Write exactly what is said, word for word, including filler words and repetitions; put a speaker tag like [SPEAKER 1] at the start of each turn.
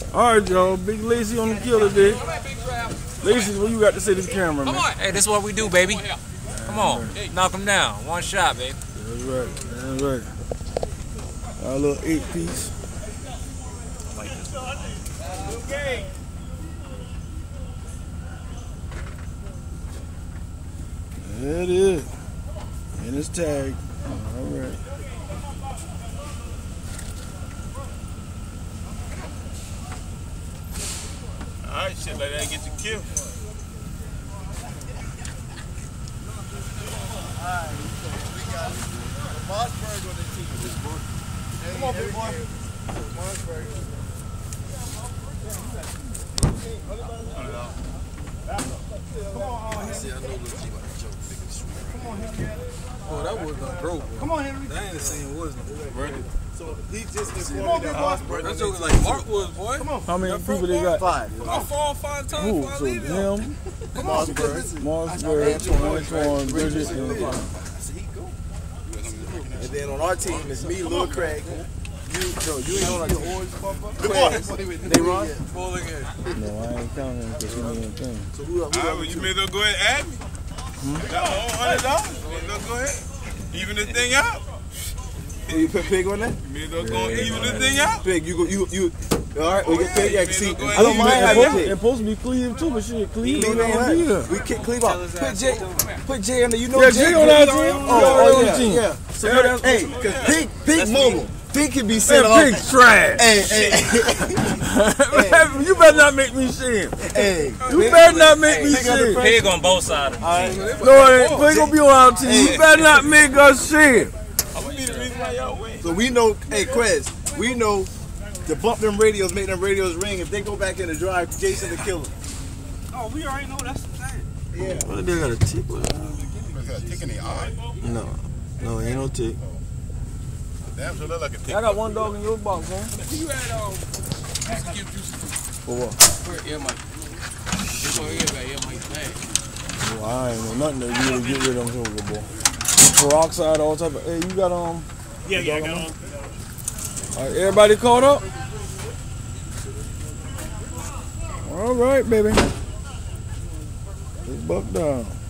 [SPEAKER 1] All right, y'all. Big Lacy on the killer day. Lacy, what you got to say to the camera, man?
[SPEAKER 2] Come on. Hey, this is what we do, baby. Come on. Right. Knock him down. One shot, baby.
[SPEAKER 1] That's right. That's right. Our little eight piece.
[SPEAKER 2] I like this.
[SPEAKER 1] There it is. And it's tagged. All right.
[SPEAKER 3] Alright, shit like that get you killed.
[SPEAKER 4] Alright, we got Mossberg on the team. Come on, big boy. Mossberg. Come on, see, I know Lil G about to choke, nigga, sweet. Come on, Henry. Oh, that was not broke. Come on, Henry. That ain't the same, wasn't it? So he just informed me that Mossberg. That joke was like Mark Woods, boy. Come on.
[SPEAKER 1] How many people they got?
[SPEAKER 4] Five.
[SPEAKER 3] Come on, four or five times
[SPEAKER 1] Who?
[SPEAKER 3] before I
[SPEAKER 1] So
[SPEAKER 3] leave him.
[SPEAKER 1] him,
[SPEAKER 4] Mossberg.
[SPEAKER 1] Mossberg, Antoine, Bridget, and
[SPEAKER 4] And then on our team, it's me, Lil Craig. You, no, you ain't on our team. Quez. They run?
[SPEAKER 1] no, I ain't counting him because he ain't thing.
[SPEAKER 4] So who, who
[SPEAKER 3] Alright, well, you may as well go ahead and add me.
[SPEAKER 1] Hmm?
[SPEAKER 3] Got one hundred dollars. You may as well go ahead. Even this thing out.
[SPEAKER 4] Oh, you put Pig on that?
[SPEAKER 3] You may as well go even this thing out.
[SPEAKER 4] Pig, you go, you, you. All right, we get Pig. Yeah, see,
[SPEAKER 3] Go
[SPEAKER 4] I
[SPEAKER 3] ahead.
[SPEAKER 4] don't mind
[SPEAKER 1] It's
[SPEAKER 4] having
[SPEAKER 1] supposed,
[SPEAKER 4] Pig.
[SPEAKER 1] it's supposed to be Cleve too, but shit, Cleve
[SPEAKER 4] Cleve
[SPEAKER 1] ain't
[SPEAKER 4] ain't
[SPEAKER 1] gonna be
[SPEAKER 4] right.
[SPEAKER 1] here.
[SPEAKER 4] We kick Cleve out. Put Jay, put Jay on there. You know
[SPEAKER 1] Yeah,
[SPEAKER 4] Jay.
[SPEAKER 1] Jay on our team.
[SPEAKER 4] Oh,
[SPEAKER 1] Yeah,
[SPEAKER 4] oh
[SPEAKER 1] on
[SPEAKER 4] yeah,
[SPEAKER 1] the team.
[SPEAKER 4] yeah. So
[SPEAKER 1] Yeah,
[SPEAKER 4] you're,
[SPEAKER 1] that's-
[SPEAKER 4] hey, cause Pig, Pig mobile. Pig can be set
[SPEAKER 1] That
[SPEAKER 4] off.
[SPEAKER 1] pig's trash.
[SPEAKER 4] Hey, hey,
[SPEAKER 1] You better not make me shame.
[SPEAKER 4] hey.
[SPEAKER 1] You better not make me
[SPEAKER 4] Pig under
[SPEAKER 1] shame.
[SPEAKER 4] pressure.
[SPEAKER 2] Pig on both sides.
[SPEAKER 4] All right.
[SPEAKER 1] No, it ain't. Pig gonna be on our team. You better not make us shame.
[SPEAKER 3] I'm gonna be the reason why y'all win.
[SPEAKER 4] So we know, hey, Quez, we know to bump them radios, make them radios ring. If they go back in the drive, Jason to kill them.
[SPEAKER 3] Oh, we already know that's the thing.
[SPEAKER 4] Yeah.
[SPEAKER 1] What they got a tick with?
[SPEAKER 3] Got a tick in the eye.
[SPEAKER 1] No, no, ain't no tick.
[SPEAKER 3] Damn, so look like a tick.
[SPEAKER 1] I got one dog in your box, huh?
[SPEAKER 3] You had um, cute juices.
[SPEAKER 1] For what?
[SPEAKER 3] For ear mic. This one here got ear mic bag.
[SPEAKER 1] Well, I ain't know nothing to really get rid of them sugar, boy. Peroxide, all type of. Hey, you got um.
[SPEAKER 3] Yeah, yeah, I got them.
[SPEAKER 1] All right, everybody caught up? All right, baby. Let's buck down.